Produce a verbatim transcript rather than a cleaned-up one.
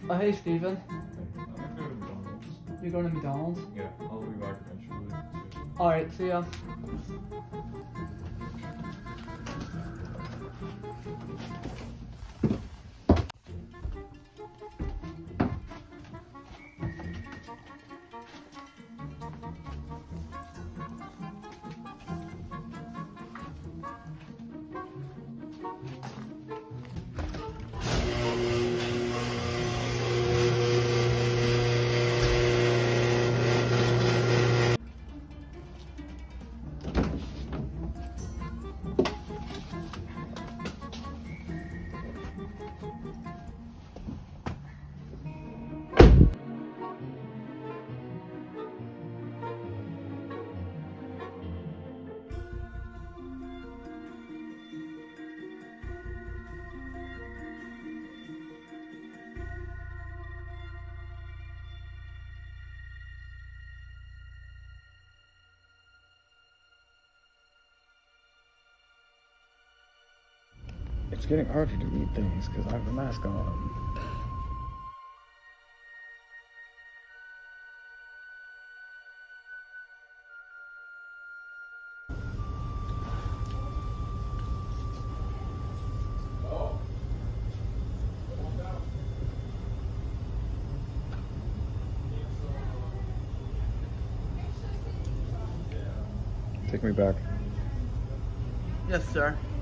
Oh, hey, Stephen. I'm gonna go to McDonald's. You're going to McDonald's? Yeah, I'll be back eventually. Alright, see ya. It's getting harder to read things because I have the mask on. Take me back. Yes, sir.